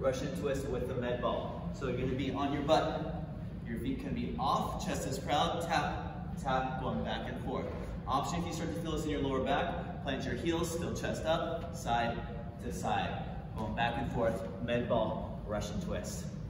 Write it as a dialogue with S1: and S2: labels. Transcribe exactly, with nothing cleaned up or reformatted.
S1: Russian twist with the med ball. So you're gonna be on your butt. Your feet can be off, chest is proud, tap, tap, going back and forth. Option if you start to feel this in your lower back, plant your heels, still chest up, side to side. Going back and forth, med ball, Russian twist.